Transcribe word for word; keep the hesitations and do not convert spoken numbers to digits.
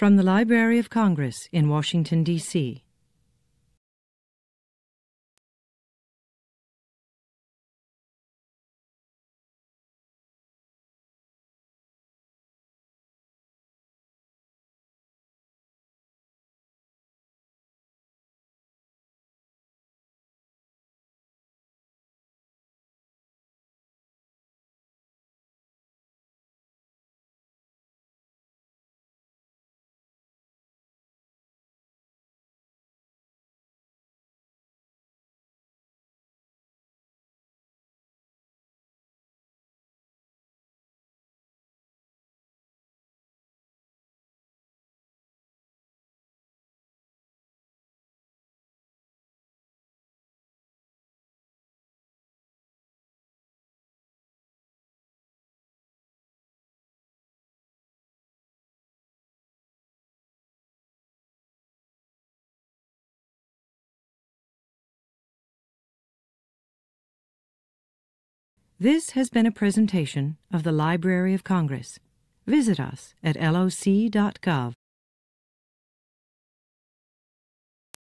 From the Library of Congress in Washington, D C This has been a presentation of the Library of Congress. Visit us at L O C dot gov.